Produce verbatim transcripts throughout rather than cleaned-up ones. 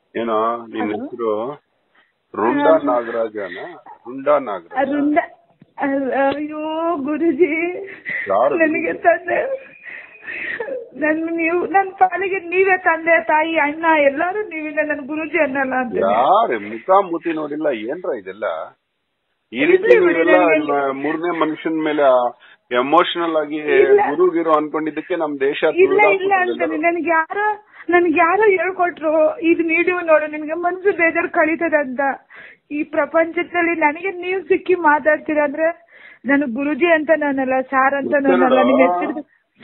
ಏನೋ ನಿನ್ನ ಹೆಸರು ರುಂಡಾ ನಾಗರಾಜನ? ರುಂಡಾ ನಾಗರಾಜ? ರುಂಡ ಅಯ್ಯೋ ಗುರುಜಿ, ನನಗೆ ತಂದೆ ನನ್ ನೀವು ನನ್ ಪಾಲಿಗೆ ನೀವೇ ತಂದೆ ತಾಯಿ ಅಣ್ಣ ಎಲ್ಲಾರು ನೀವಿಲ್ಲ, ನನ್ ಗುರುಜಿ ಅನ್ನಲ್ಲ ಅಂತ. ಯಾರ ಮುಖ ಮೂತಿ ನೋಡಿಲ್ಲ ಏನ್ರ ಇದೆಲ್ಲ? ಈ ರೀತಿ ಮೂರನೇ ಮನುಷ್ಯನ ಮೇಲೆ ಎಮೋಷನಲ್ ಆಗಿ ಗುರುಗಿರು ಅನ್ಕೊಂಡಿದ್ದಕ್ಕೆ ನಮ್ ದೇಶ ಇಲ್ಲ ಇಲ್ಲ ಅಂತಾನೆ. ನನ್ಗೆ ಯಾರೋ ನನ್ಗೆ ಯಾರೋ ಹೇಳ್ಕೊಟ್ರು, ಇದು ವಿಡಿಯೋ ನೋಡು ನಿನ್ಗೆ ಮನ್ಸು ಬೇಜಾರು ಕಳೀತದಂತ. ಈ ಪ್ರಪಂಚದಲ್ಲಿ ನನಗೆ ನೀವ್ ಸಿಕ್ಕಿ ಮಾತಾಡ್ತೀರ ಅಂದ್ರೆ ನನಗ್ ಗುರುಜಿ ಅಂತ ನಾನಲ್ಲ, ಸಾರ್ ಅಂತ ನಾನಲ್ಲ. ನಿಮ್ ಹೆಸರು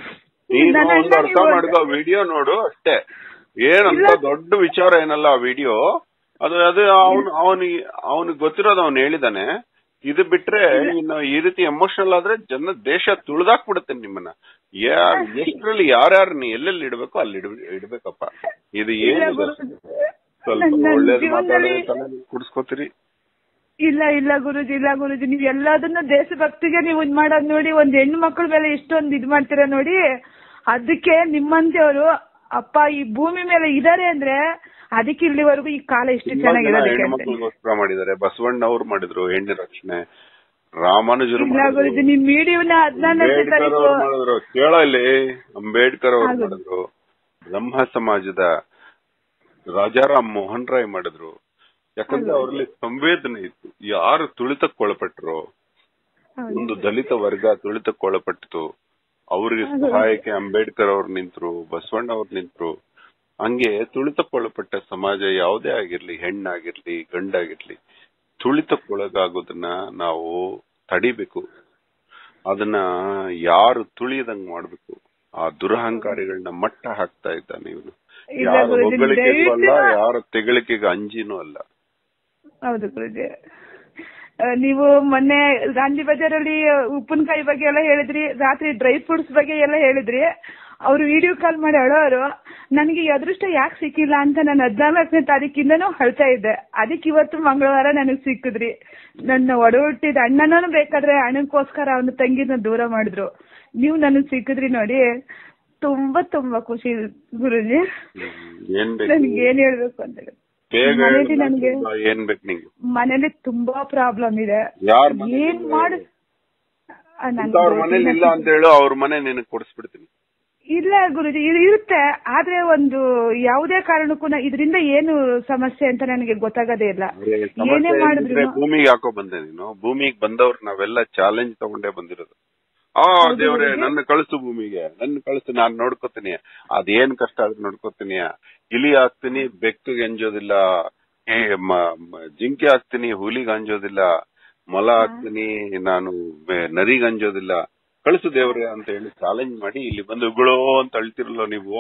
ಅರ್ಥ ಮಾಡ್ಕೋ, ವಿಡಿಯೋ ನೋಡು ಅಷ್ಟೇ. ಏನಂತ ದೊಡ್ಡ ವಿಚಾರ ಏನಲ್ಲ ಆ ವಿಡಿಯೋ. ಅದು ಅದೇ ಅವನು ಅವನಿಗೆ ಅವನಿಗೆ ಗೊತ್ತಿರೋದು ಅವ್ನು ಹೇಳಿದಾನೆ. ಇದು ಬಿಟ್ರೆ ಇನ್ನು ಈ ರೀತಿ ಎಮೋಷನಲ್ ಆದ್ರೆ ಜನ ದೇಶ ತುಳಿದಾಕ್ಬಿಡುತ್ತೆ ನಿಮ್ಮನ್ನ. ಎಷ್ಟರಲ್ಲಿ ಯಾರ್ಯಾರು ನೀ ಎಲ್ಲೆಲ್ಲಿ ಇಡ್ಬೇಕು ಅಲ್ಲಿ ಇಡ್ಬೇಕಪ್ಪ. ಇದು ಏನಿದೆ ಸ್ವಲ್ಪ ಒಳ್ಳೇದು ಮಾತಾಡೋದು ಕುಡಿಸ್ಕೋತೀರಿ. ಇಲ್ಲ ಇಲ್ಲ ಗುರುಜಿ, ಇಲ್ಲ ಗುರುಜಿ, ನೀವ್ ಎಲ್ಲದನ್ನ ದೇಶಭಕ್ತಿಗೆ ನೀವು ಇದ್ ಮಾಡೋದ್ ನೋಡಿ. ಒಂದ್ ಹೆಣ್ಣು ಮಕ್ಕಳ ಮೇಲೆ ಇಷ್ಟೊಂದು ಇದ್ ಮಾಡ್ತೀರಾ ನೋಡಿ. ಅದಕ್ಕೆ ನಿಮ್ಮಂತೆಯವರು ಅಪ್ಪ ಈ ಭೂಮಿ ಮೇಲೆ ಇದಾರೆ ಅಂದ್ರೆ ಅದಕ್ಕೆ ಇಲ್ಲಿವರೆಗೂ ಈ ಕಾಲ ಇಷ್ಟು ಚೆನ್ನಾಗಿರೋದಕ್ಕೆ ಹೆಣ್ಮಕ್ಳಿಗೋಸ್ಕರ ಮಾಡಿದ್ದಾರೆ. ಬಸವಣ್ಣ ಅವ್ರು ಮಾಡಿದ್ರು ಹೆಣ್ಣು ರಕ್ಷಣೆ, ರಾಮಾನುಜರು ಮಾಡಿದ್ರು, ನಿಮ್ ವಿಡಿಯೋನ ಮಾಡಿದ್ರು. ಕೇಳ ಇಲ್ಲಿ, ಅಂಬೇಡ್ಕರ್ ಅವ್ರು ಮಾಡಿದ್ರು, ಬ್ರಹ್ಮ ಸಮಾಜದ ರಾಜಾರಾಮ್ ಮೋಹನ್ ರಾಯ್ ಮಾಡಿದ್ರು. ಯಾಕಂದ್ರೆ ಅವರಲ್ಲಿ ಸಂವೇದನೆ ಇತ್ತು. ಯಾರು ತುಳಿತಕ್ಕೊಳಪಟ್ರು, ಒಂದು ದಲಿತ ವರ್ಗ ತುಳಿತಕ್ಕೊಳಪಟ್ಟಿತು, ಅವ್ರಿಗೆ ಸಹಾಯಕ್ಕೆ ಅಂಬೇಡ್ಕರ್ ಅವ್ರು ನಿಂತ್ರು, ಬಸವಣ್ಣ ಅವ್ರು ನಿಂತ್ರು. ಹಂಗೆ ತುಳಿತಕ್ಕೊಳಪಟ್ಟ ಸಮಾಜ ಯಾವುದೇ ಆಗಿರ್ಲಿ, ಹೆಣ್ಣಾಗಿರ್ಲಿ ಗಂಡಾಗಿರ್ಲಿ, ತುಳಿತಕ್ಕೊಳಗಾಗೋದನ್ನ ನಾವು ತಡಿಬೇಕು. ಅದನ್ನ ಯಾರು ತುಳಿಯದಂಗ್ ಮಾಡ್ಬೇಕು. ಆ ದುರಹಂಕಾರಿಗಳನ್ನ ಮಟ್ಟ ಹಾಕ್ತಾ ಇದ್ದಾನೆ ಇವನು. ಯಾರ ಹೊಗಳಿಕೆಗೂ ಅಲ್ಲ, ಯಾರ ತೆಗಳಿಕೆಗೆ ಅಂಜಿನೂ ಅಲ್ಲ. ಹೌದು ಗುರುಜಿ, ನೀವು ಮೊನ್ನೆ ಗಾಂಧಿ ಬಜಾರಲ್ಲಿ ಉಪ್ಪಿನಕಾಯಿ ಬಗ್ಗೆ ಎಲ್ಲ ಹೇಳಿದ್ರಿ, ರಾತ್ರಿ ಡ್ರೈ ಫ್ರೂಟ್ಸ್ ಬಗ್ಗೆ ಎಲ್ಲ ಹೇಳಿದ್ರಿ. ಅವ್ರು ವಿಡಿಯೋ ಕಾಲ್ ಮಾಡಿ ಅಳೋರು, ನನಗೆ ಅದೃಷ್ಟ ಯಾಕೆ ಸಿಕ್ಕಿಲ್ಲ ಅಂತ ನಾನು ಹದಿನಾಲ್ಕನೇ ತಾರೀಕಿಂದನೂ ಅಳ್ತಾ ಇದ್ದೆ. ಅದಕ್ಕೆ ಇವತ್ತು ಮಂಗಳವಾರ ನನಗ್ ಸಿಕ್ಕಿದ್ರಿ. ನನ್ನ ಒಡ ಹುಟ್ಟಿದ ಅಣ್ಣನೂ ಬೇಕಾದ್ರೆ ಅಣ್ಣಕ್ಕೋಸ್ಕರ ಅವನ ತಂಗಿನ ದೂರ ಮಾಡಿದ್ರು, ನೀವು ನನಗ್ ಸಿಕ್ಕಿದ್ರಿ ನೋಡಿ. ತುಂಬಾ ತುಂಬಾ ಖುಷಿ ಗುರುಜಿ. ನನ್ಗೆ ಏನ್ ಹೇಳ್ಬೇಕು ಅಂತ ಮನೇಲಿ ನನ್ಗೆ ಮನೇಲಿ ತುಂಬಾ ಪ್ರಾಬ್ಲಮ್ ಇದೆ. ಏನ್ ಮಾಡು ಮನೇಲಿ ಇಲ್ಲ ಅಂತ ಹೇಳು, ಅವ್ರ ಮನೆ ನಿನಗೆ ಕೊಡಿಸ್ಬಿಡ್ತೀನಿ. ಇಲ್ಲ ಗುರುಜಿ, ಇದು ಇರುತ್ತೆ. ಆದ್ರೆ ಒಂದು ಯಾವುದೇ ಕಾರಣಕ್ಕೂ ಇದರಿಂದ ಏನು ಸಮಸ್ಯೆ ಅಂತ ನನಗೆ ಗೊತ್ತಾಗದೇ ಇಲ್ಲ. ಏನೇ ಮಾಡಿದ್ರು ಭೂಮಿಗೆ ಯಾಕೋ ಬಂದೆ ನೀನು. ಭೂಮಿಗೆ ಬಂದವ್ರು ನಾವೆಲ್ಲ ಚಾಲೆಂಜ್ ತಗೊಂಡೇ ಬಂದಿರೋದು. ಆ ದೇವ್ರೆ ನನ್ನ ಕಳಿಸು ಭೂಮಿಗೆ, ನನ್ನ ಕಳಿಸು, ನಾನ್ ನೋಡ್ಕೋತೀನಿ. ಅದೇನ್ ಕಷ್ಟ ಆದ್ರೂ ನೋಡ್ಕೋತೀನಿ. ಇಲಿ ಹಾಕ್ತೀನಿ, ಬೆಕ್ಕಿಗೆ ಅಂಜೋದಿಲ್ಲ. ಜಿಂಕೆ ಹಾಕ್ತೀನಿ, ಹುಲಿಗೆ ಅಂಜೋದಿಲ್ಲ. ಮೊಲ ಹಾಕ್ತೀನಿ, ನಾನು ನರಿಗೆ ಅಂಜೋದಿಲ್ಲ. ಕಳಿಸು ದೇವ್ರೆ ಅಂತ ಹೇಳಿ ಚಾಲೆಂಜ್ ಮಾಡಿ ಇಲ್ಲಿ ಬಂದು ಉಗುಳೋ ಅಂತ ಅಳ್ತಿರಲ್ಲ ನೀವು.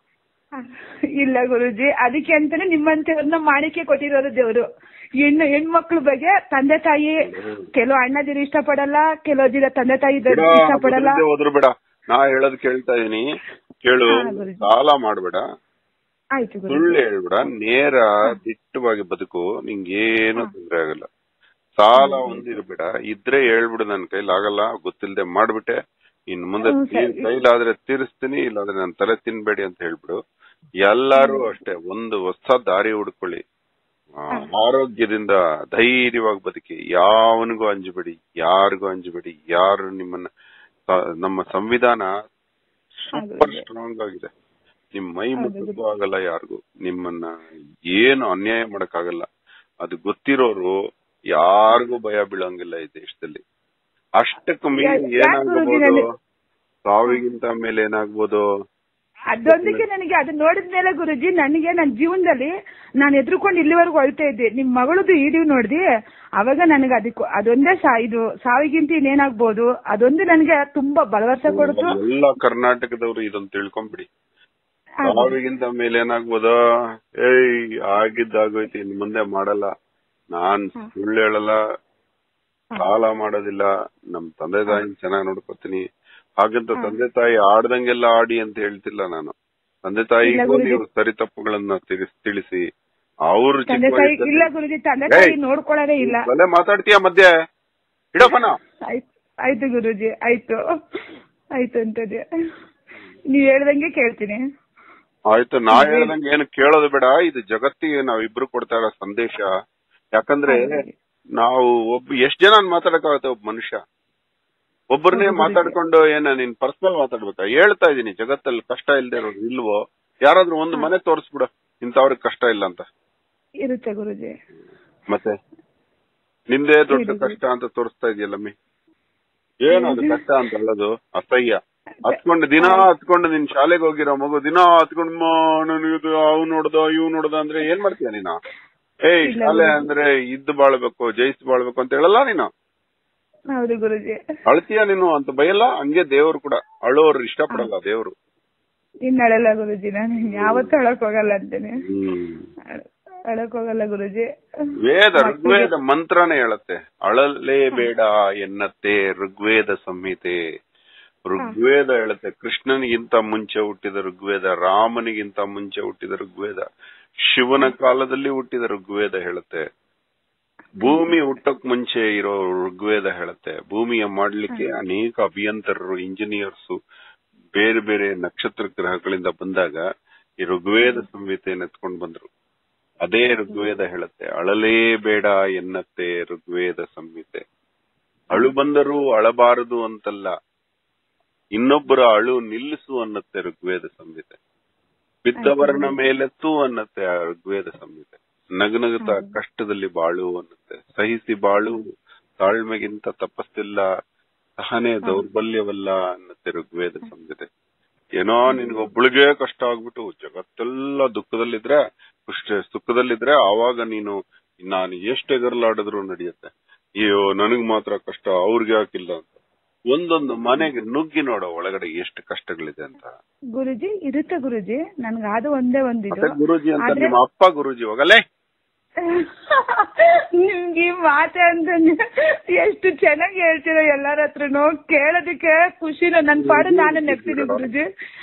ಇಲ್ಲ ಗುರುಜಿ, ಅದಕ್ಕೆ ಅಂತಾನೆ ನಿಮ್ಮಂತವ್ರನ್ನ ಮಾಡಿಕೆ ಕೊಟ್ಟಿರೋದು ದೇವ್ರು. ಹೆಣ್ಣು ಹೆಣ್ಮಕ್ಳ ಬಗ್ಗೆ ತಂದೆ ತಾಯಿ ಕೆಲವು ಅಣ್ಣದಿರು ಇಷ್ಟ ಪಡಲ್ಲ, ಕೆಲವು ದಿನ ತಂದೆ ತಾಯಿ ಇಷ್ಟ ಪಡಲ್ಲ. ಹೋದ್ರು ಬೇಡ, ನಾ ಹೇಳೋದು ಕೇಳ್ತಾ ಇದೀನಿ ಕೇಳು. ಸಾಲ ಮಾಡ್ಬೇಡ, ಸುಳ್ಳು ಹೇಳ್ಬೇಡ, ನೇರ ದಿಟ್ಟವಾಗಿ ಬದುಕು, ನಿಂಗೇನು ತೊಂದ್ರೆ ಆಗಲ್ಲ. ಸಾಲ ಒಂದಿರ್ಬೇಡ, ಇದ್ರೆ ಹೇಳ್ಬಿಡು ನನ್ ಕೈಲಾಗಲ್ಲ, ಗೊತ್ತಿಲ್ಲದೆ ಮಾಡ್ಬಿಟ್ಟೆ, ಇನ್ ಮುಂದೆ ಕೈಲಾದ್ರೆ ತೀರಿಸ್ತೀನಿ, ಇಲ್ಲಾಂದ್ರೆ ನನ್ ತಲೆ ತಿನ್ಬೇಡಿ ಅಂತ ಹೇಳ್ಬಿಡು. ಎಲ್ಲಾರು ಅಷ್ಟೇ, ಒಂದು ಹೊಸ ದಾರಿ ಹುಡ್ಕೊಳ್ಳಿ. ಆರೋಗ್ಯದಿಂದ ಧೈರ್ಯವಾಗಿ ಬದುಕಿ, ಯಾವನಿಗೂ ಅಂಜಬೇಡಿ, ಯಾರಿಗೂ ಅಂಜಬೇಡಿ. ಯಾರು ನಿಮ್ಮನ್ನ, ನಮ್ಮ ಸಂವಿಧಾನ ಸೂಪರ್ ಸ್ಟ್ರಾಂಗ್ ಆಗಿದೆ. ನಿಮ್ ಮೈ ಮುಟ್ಟಕ್ಕೂ ಆಗಲ್ಲ ಯಾರಿಗೂ, ನಿಮ್ಮನ್ನ ಏನು ಅನ್ಯಾಯ ಮಾಡಕ್ಕಾಗಲ್ಲ. ಅದು ಗೊತ್ತಿರೋರು ಯಾರಿಗೂ ಭಯ ಬೀಳಂಗಿಲ್ಲ ಈ ದೇಶದಲ್ಲಿ. ಅಷ್ಟಕ್ಕೂ ಮೇಲೆ ಏನಾಗಬಹುದು, ಸಾವಿಗಿಂತ ಮೇಲೆ ಏನಾಗ್ಬೋದು. ಅದೊಂದಕ್ಕೆ ನನಗೆ ಅದು ನೋಡಿದ್ಮೇಲೆ ಗುರುಜಿ, ನನಗೆ ನನ್ನ ಜೀವನದಲ್ಲಿ ನಾನು ಎದುರುಕೊಂಡು ಇಲ್ಲಿವರೆಗೂ ಅಳ್ತಾ ಇದ್ದೆ. ನಿಮ್ ಮಗಳದು ವಿಡಿಯೋ ನೋಡಿದಿ, ಅವಾಗ ನನಗೆ ಅದಕ್ಕೂ ಅದೊಂದೇ ಇದು ಸಾವಿಗಿಂತ ಇನ್ನೇನಾಗ್ಬೋದು, ಅದೊಂದು ನನಗೆ ತುಂಬಾ ಭರವಸೆ ಕೊಡ್ತು. ಎಲ್ಲ ಕರ್ನಾಟಕದವರು ಇದೊಂದು ತಿಳ್ಕೊಂಬಿಡಿ. ಸಾವಿಗಿಂತ ಮೇಲೆ ಏನಾಗ್ಬೋದ, ಏಯ್ ಆಗಿದ್ದಾಗೋಯ್ತು, ಇನ್ ಮುಂದೆ ಮಾಡಲ್ಲ, ನಾನ್ ಸುಳ್ಳು ಹೇಳಲ್ಲ, ಸಾಲ ಮಾಡೋದಿಲ್ಲ, ನಮ್ ತಂದೆ ತಾಯಿ ಚೆನ್ನಾಗಿ ನೋಡ್ಕೊತೀನಿ. ಹಾಗಂತ ತಂದೆ ತಾಯಿ ಆಡ್ದಂಗೆಲ್ಲ ಆಡಿ ಅಂತ ಹೇಳ್ತಿಲ್ಲ ನಾನು. ತಂದೆ ತಾಯಿಗೂ ನೀವು ಸರಿ ತಪ್ಪುಗಳನ್ನ ತಿಳಿಸಿ, ಅವ್ರು ನೋಡ್ಕೊಳ್ಳೋದೇ ಇಲ್ಲ. ಮಾತಾಡ್ತೀಯ ಮಧ್ಯೆ ಇಡಪ್ಪನ. ಆಯ್ತು ಗುರುಜಿ, ಆಯ್ತು ಆಯ್ತು ಅಂತದೆ, ನೀವ್ ಹೇಳ್ದಂಗೆ ಕೇಳ್ತೀನಿ. ಆಯ್ತು, ನಾ ಹೇಳ್ದಂಗೆ ಏನು ಕೇಳೋದು ಬೇಡ. ಇದು ಜಗತ್ತಿಗೆ ನಾವಿಬ್ರು ಕೊಡ್ತಾ ಇರೋ ಸಂದೇಶ. ಯಾಕಂದ್ರೆ ನಾವು ಒಬ್ಬ ಎಷ್ಟ್ ಜನ ಮಾತಾಡಕ್ಕಾಗತ್ತೆ ಒಬ್ಬ ಮನುಷ್ಯ? ಒಬ್ಬರನ್ನೇ ಮಾತಾಡ್ಕೊಂಡು ಏನ ನೀನ್ ಪರ್ಸನಲ್ ಮಾತಾಡ್ಬೇಕಾ? ಹೇಳ್ತಾ ಇದೀನಿ, ಜಗತ್ತಲ್ಲಿ ಕಷ್ಟ ಇಲ್ದೇ ಇರೋದು ಇಲ್ವೋ? ಯಾರಾದ್ರೂ ಒಂದು ಮನೆ ತೋರಿಸ್ಬಿಡ ಇಂಥವ್ರಿಗೆ ಕಷ್ಟ ಇಲ್ಲ ಅಂತ. ಇರುತ್ತೆ ಗುರುಜಿ. ಮತ್ತೆ ನಿಂದೇ ದೊಡ್ಡ ಕಷ್ಟ ಅಂತ ತೋರಿಸ್ತಾ ಇದೆಯಲ್ಲಮ್ಮಿ. ಏನದು ಕಷ್ಟ ಅಂತ ಹೇಳೋದು? ಅಸಹ್ಯ. ಹತ್ಕೊಂಡು ದಿನ ಹತ್ಕೊಂಡು ನಿನ್ ಶಾಲೆಗೆ ಹೋಗಿರೋ ಮಗು ದಿನ ಹತ್ಕೊಂಡು ನನಗೆ ಅವ್ ನೋಡ್ದ ಇವ್ ನೋಡ್ದ ಅಂದ್ರೆ ಏನ್ ಮಾಡ್ತೀಯ ನೀನು? ಏಯ್ ಶಾಲೆ ಅಂದ್ರೆ ಇದ್ದು ಬಾಳ್ಬೇಕು, ಜಯಿಸಿ ಬಾಳ್ಬೇಕು ಅಂತ ಹೇಳಲ್ಲ ನೀನು? ಹೌದು ಗುರುಜಿ. ಅಳ್ತೀಯ ನೀನು ಅಂತ ಬಯಲ್ಲ? ಹಂಗೆ ದೇವ್ರು ಕೂಡ ಅಳೋರು ಇಷ್ಟಪಡಲ್ಲ ದೇವ್ರು. ಇನ್ ಅಳಲ್ಲ ಗುರುಜಿ, ನಾನು ಯಾವತ್ತೂ ಅಳಕ್ ಹೋಗಲ್ಲ ಅಂತೇನೆ. ಅಳಕ್ ಹೋಗಲ್ಲ ಗುರುಜಿ. ವೇದ ಋಗ್ವೇದ ಮಂತ್ರನೇ ಹೇಳತ್ತೆ ಅಳಲೇ ಬೇಡ ಎನ್ನತ್ತೆ ಋಗ್ವೇದ ಸಂಹಿತೆ. ಋಗ್ವೇದ ಹೇಳುತ್ತೆ ಕೃಷ್ಣನಿಗಿಂತ ಮುಂಚೆ ಹುಟ್ಟಿದ ಋಗ್ವೇದ, ರಾಮನಿಗಿಂತ ಮುಂಚೆ ಹುಟ್ಟಿದ ಋಗ್ವೇದ, ಶಿವನ ಕಾಲದಲ್ಲಿ ಹುಟ್ಟಿದ ಋಗ್ವೇದ ಹೇಳುತ್ತೆ. ಭೂಮಿ ಹುಟ್ಟಕ್ ಮುಂಚೆ ಇರೋ ಋಗ್ವೇದ ಹೇಳುತ್ತೆ. ಭೂಮಿಯ ಮಾಡ್ಲಿಕ್ಕೆ ಅನೇಕ ಅಭಿಯಂತರರು, ಇಂಜಿನಿಯರ್ಸ್ ಬೇರೆ ಬೇರೆ ನಕ್ಷತ್ರ ಗ್ರಹಗಳಿಂದ ಬಂದಾಗ ಈ ಋಗ್ವೇದ ಸಂಹಿತೆಯನ್ನು ಎತ್ಕೊಂಡು ಬಂದ್ರು. ಅದೇ ಋಗ್ವೇದ ಹೇಳುತ್ತೆ ಅಳಲೇ ಬೇಡ ಎನ್ನತ್ತೆ ಋಗ್ವೇದ ಸಂಹಿತೆ. ಅಳು ಬಂದರೂ ಅಳಬಾರದು ಅಂತಲ್ಲ, ಇನ್ನೊಬ್ಬರ ಅಳು ನಿಲ್ಲಿಸು ಅನ್ನತ್ತೆ ಋಗ್ವೇದ ಸಂಹಿತೆ. ಬಿದ್ದವರನ ಮೇಲೆತ್ತು ಅನ್ನತ್ತೆ ಆ ಋಗ್ವೇದ ಸಂಹಿತೆ. ನಗನಗುತ್ತಾ ಕಷ್ಟದಲ್ಲಿ ಬಾಳು ಅನ್ನತ್ತೆ. ಸಹಿಸಿ ಬಾಳು, ತಾಳ್ಮೆಗಿಂತ ತಪಸ್ಸಿಲ್ಲ, ಸಹನೆ ದೌರ್ಬಲ್ಯವಲ್ಲ ಅನ್ನತ್ತೆ ಋಗ್ವೇದ ಸಂಹಿತೆ. ಏನೋ ನಿನ್ಗೊಬ್ಬಳಿಗೆ ಕಷ್ಟ ಆಗ್ಬಿಟ್ಟು ಜಗತ್ತೆಲ್ಲ ದುಃಖದಲ್ಲಿದ್ರೆ, ಖುಷಿ ಸುಖದಲ್ಲಿದ್ರೆ ಆವಾಗ ನೀನು ನಾನು ಎಷ್ಟು ಎಗರ್ಲಾಡಿದ್ರು ನಡೆಯುತ್ತೆ. ಅಯ್ಯೋ ನನಗ್ ಮಾತ್ರ ಕಷ್ಟ, ಅವ್ರಿಗೆ ಯಾಕಿಲ್ಲ ಅಂತ. ಒಂದೊಂದು ಮನೆಗೆ ನುಗ್ಗಿ ನೋಡೋ ಒಳಗಡೆ ಎಷ್ಟು ಕಷ್ಟಗಳಿದೆ ಅಂತ. ಗುರುಜಿ ಇರುತ್ತೆ ಗುರುಜಿ, ನನ್ಗಾದು ಒಂದೇ ಒಂದಿದು. ಗುರುಜಿ ಅಂತ ನಿಮ್ಮ ಅಪ್ಪ ಗುರುಜಿ ಹೋಗಲೇ. ನಿಮ್ಗೆ ಈ ಮಾತೆ ಅಂತ ಎಷ್ಟು ಚೆನ್ನಾಗಿ ಹೇಳ್ತೀರ, ಎಲ್ಲಾರ ಹತ್ರನು ಕೇಳೋದಕ್ಕೆ ಖುಷಿನ. ನನ್ ಪಾಡು ನಾನು ನೆಗ್ತೀನಿ ಗುರುಜಿ.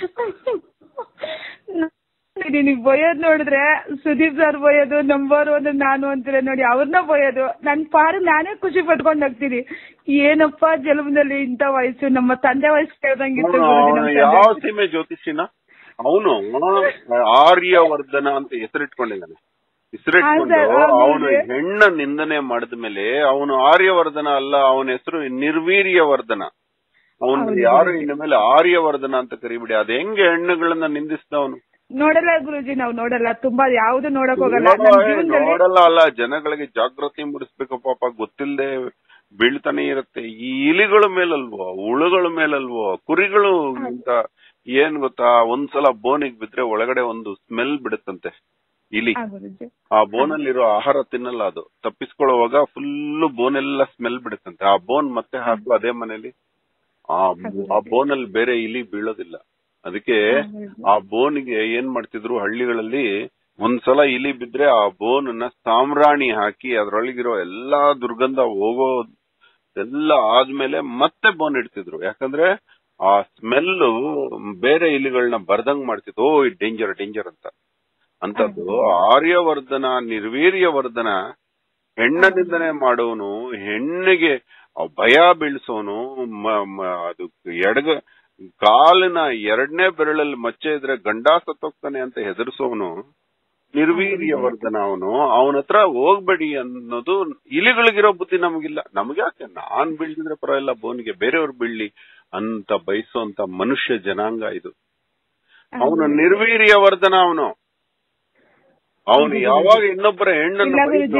ನಿನಗ್ ಬಯೋದ್ ನೋಡಿದ್ರೆ ಸುದೀಪ್ ಸರ್ ಬಯೋದು, ನಂಬೋರು ಅಂದ್ರೆ ನಾನು ಅಂತೀರ ನೋಡಿ, ಅವ್ರನ್ನ ಬಯೋದು. ನನ್ ಪಾಡು ನಾನೇ ಖುಷಿ ಪಟ್ಕೊಂಡ್ ಹೋಗ್ತೀನಿ. ಏನಪ್ಪಾ ಜನ್ಮದಲ್ಲಿ ಇಂತ ವಯಸ್ಸು, ನಮ್ಮ ತಂದೆ ವಯಸ್ಸು ಕೇಳ್ದಂಗಿತ್ತು. ಯಾವ ಸೀಮೆ ಜ್ಯೋತಿಷಿನ ಅವನು ಆರ್ಯವರ್ಧನ ಅಂತ ಹೆಸರಿಟ್ಕೊಂಡಿದ್ದಾನೆ. ಹೆಸರಿಟ್ಕೊಂಡು ಅವನು ಹೆಣ್ಣ ನಿಂದನೆ ಮಾಡಿದ ಮೇಲೆ ಅವನು ಆರ್ಯವರ್ಧನ ಅಲ್ಲ, ಅವನ ಹೆಸರು ನಿರ್ವೀರ್ಯವರ್ಧನ. ಅವನು ಯಾರು ಇನ್ನ ಮೇಲೆ ಆರ್ಯವರ್ಧನ ಅಂತ ಕರಿಬಿಡಿ. ಅದ್ ಹೆಂಗೆ ಹೆಣ್ಣುಗಳನ್ನ ನಿಂದಿಸಿದವನು? ನೋಡಲ್ಲ ಗುರುಜಿ, ನಾವು ನೋಡಲ್ಲ, ತುಂಬಾ ಯಾವ್ದು ನೋಡಕ್ ಹೋಗಲ್ಲ. ನೋಡಲ್ಲ ಅಲ್ಲ, ಜನಗಳಿಗೆ ಜಾಗೃತಿ ಮೂಡಿಸ್ಬೇಕು. ಪಾಪ ಗೊತ್ತಿಲ್ಲದೆ ಬೀಳ್ತಾನೆ ಇರುತ್ತೆ. ಈ ಇಲಿಗಳ ಮೇಲಲ್ವೋ, ಹುಳುಗಳ ಮೇಲಲ್ವೋ, ಕುರಿಗಳು ಅಂತ ಏನ್ ಗೊತ್ತಾ, ಒಂದ್ಸಲ ಬೋನಿಗೆ ಬಿದ್ರೆ ಒಳಗಡೆ ಒಂದು ಸ್ಮೆಲ್ ಬಿಡುತ್ತಂತೆ ಇಲಿ. ಆ ಬೋನಲ್ಲಿರೋ ಆಹಾರ ತಿನ್ನಲ್ಲ, ಅದು ತಪ್ಪಿಸ್ಕೊಳ್ಳುವಾಗ ಫುಲ್ ಬೋನೆಲ್ಲ ಸ್ಮೆಲ್ ಬಿಡುತ್ತಂತೆ. ಆ ಬೋನ್ ಮತ್ತೆ ಹಾಕು ಅದೇ ಮನೇಲಿ, ಆ ಬೋನಲ್ಲಿ ಬೇರೆ ಇಲಿ ಬೀಳೋದಿಲ್ಲ. ಅದಕ್ಕೆ ಆ ಬೋನ್ಗೆ ಏನ್ ಮಾಡ್ತಿದ್ರು ಹಳ್ಳಿಗಳಲ್ಲಿ, ಒಂದ್ಸಲ ಇಲಿ ಬಿದ್ರೆ ಆ ಬೋನ್ ನ ಸಾಮ್ರಾಣಿ ಹಾಕಿ ಅದ್ರೊಳಗಿರೋ ಎಲ್ಲಾ ದುರ್ಗಂಧ ಹೋಗೋ ಎಲ್ಲ ಆದ್ಮೇಲೆ ಮತ್ತೆ ಬೋನ್ ಇಡ್ತಿದ್ರು. ಯಾಕಂದ್ರೆ ಆ ಸ್ಮೆಲ್ ಬೇರೆ ಇಲಿಗಳನ್ನ ಬರ್ದಂಗ್ ಮಾಡ್ತಿತ್ತು. ಓ ಇಟ್ ಡೇಂಜರ್ ಡೇಂಜರ್ ಅಂತ. ಅಂತದ್ದು ಆರ್ಯವರ್ಧನ, ನಿರ್ವೀರ್ಯವರ್ಧನ, ಹೆಣ್ಣ ನಿಂದನೆ ಮಾಡೋನು, ಹೆಣ್ಣಿಗೆ ಭಯ ಬೀಳ್ಸೋನು, ಅದು ಎಡಗ ಕಾಲಿನ ಎರಡನೇ ಬೆರಳಲ್ಲಿ ಮಚ್ಚೆ ಇದ್ರೆ ಗಂಡ ಸತ್ತೋಗ್ತಾನೆ ಅಂತ ಹೆದರ್ಸೋನು ನಿರ್ವೀರ್ಯವರ್ಧನ. ಅವನು ಅವನ ಹತ್ರ ಹೋಗ್ಬೇಡಿ ಅನ್ನೋದು ಇಲಿಗಳಿಗಿರೋ ಬುದ್ಧಿ ನಮಗಿಲ್ಲ. ನಮ್ಗ್ಯಾಕೆ, ನಾನ್ ಬೀಳ್ತಿದ್ರೆ ಪರವಾಗಿಲ್ಲ, ಬೋನ್ಗೆ ಬೇರೆಯವ್ರು ಬೀಳ್ಲಿ ಅಂತ ಬಯಸೋಂತ ಮನುಷ್ಯ ಜನಾಂಗ ಇದು. ಅವನು ನಿರ್ವೀರ್ಯವರ್ಧನ. ಅವನು ಅವನು ಯಾವಾಗ ಇನ್ನೊಬ್ಬರ ಹೆಣ್ಣನ್ನು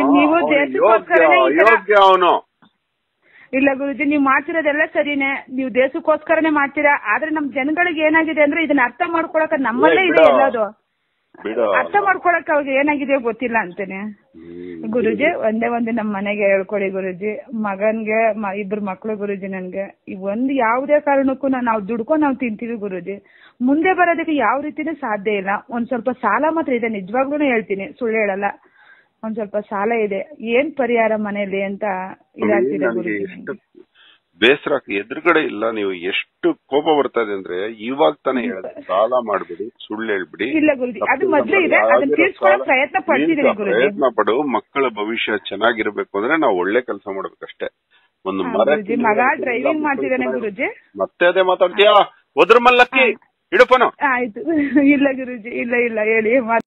ಅಯೋಗ್ಯ ಅವನು. ಇಲ್ಲ ಗುರುಜಿ, ನೀವ್ ಮಾಡ್ತಿರೋದೆಲ್ಲ ಸರಿನೇ, ನೀವು ದೇಶಕ್ಕೋಸ್ಕರನೇ ಮಾಡ್ತೀರಾ. ಆದ್ರೆ ನಮ್ ಜನಗಳಿಗೆ ಏನಾಗಿದೆ ಅಂದ್ರೆ ಇದನ್ನ ಅರ್ಥ ಮಾಡ್ಕೊಳಕ ನಮ್ಮಲ್ಲೇ ಇದೆ ಎಲ್ಲದು. ಅರ್ಥ ಮಾಡ್ಕೊಳಕ್ ಅವ್ರಿಗೆ ಏನಾಗಿದೆ ಗೊತ್ತಿಲ್ಲ ಅಂತೇನೆ. ಗುರುಜಿ ಒಂದೇ ಒಂದು ನಮ್ ಮನೆಗೆ ಹೇಳ್ಕೊಡಿ ಗುರುಜಿ. ಮಗನ್ಗೆ ಇಬ್ರು ಮಕ್ಳು ಗುರುಜಿ. ನನ್ಗೆ ಈ ಒಂದ್ ಯಾವ್ದೇ ಕಾರಣಕ್ಕೂ ನಾವು ದುಡ್ಕೊಂಡು ನಾವು ತಿಂತೀವಿ ಗುರುಜಿ. ಮುಂದೆ ಬರೋದಕ್ಕೆ ಯಾವ ರೀತಿನೂ ಸಾಧ್ಯ ಇಲ್ಲ. ಒಂದ್ ಸ್ವಲ್ಪ ಸಾಲ ಮಾತ್ರ ಇದೆ, ನಿಜವಾಗ್ಲೂ ಹೇಳ್ತೀನಿ, ಸುಳ್ಳು ಹೇಳಲ್ಲ. ಒಂದ್ ಸ್ವಲ್ಪ ಸಾಲ ಇದೆ, ಏನ್ ಪರಿಹಾರ ಮನೇಲಿ ಅಂತ ಇದಾಗ್ತಿದೆ ಗುರುಜಿ. ಬೇಸರ ಎದುರುಗಡೆ ಇಲ್ಲ. ನೀವು ಎಷ್ಟು ಕೋಪ ಬರ್ತಾ ಇದೆ ಅಂದ್ರೆ ಇವಾಗ ತಾನೇ ಹೇಳಿದ್ರೆ ಸಾಲ ಮಾಡ್ಬಿಡಿ, ಸುಳ್ಳು ಹೇಳ್ಬಿಡಿ. ಇಲ್ಲ ಗುರುಜಿ, ಅದು ಮೊದ್ಲೇ ಇದೆ, ಅದನ್ನ ತೀರ್ಸ್ಕೊಳ್ಳೋ ಪ್ರಯತ್ನ ಪಡ್ತಿದ್ದೀನಿ ಗುರುಜಿ. ಪ್ರಯತ್ನ ಪಡು. ಮಕ್ಕಳ ಭವಿಷ್ಯ ಚೆನ್ನಾಗಿರ್ಬೇಕು ಅಂದ್ರೆ ನಾವು ಒಳ್ಳೆ ಕೆಲಸ ಮಾಡ್ಬೇಕಷ್ಟೇ. ಒಂದು ಮರ ಮಗ ಡ್ರೈವಿಂಗ್ ಮಾಡ್ತಿದ್ದಾನೆ ಗುರುಜಿ. ಮತ್ತೆ ಅದೇ ಮಾತಾಡ್ತೀಯಾ? ಒದ್ರ ಮಲ್ಲಕ್ಕಿ ಇಡು ಫೋನು. ಆಯ್ತು. ಇಲ್ಲ ಗುರುಜಿ, ಇಲ್ಲ ಇಲ್ಲ ಹೇಳಿ.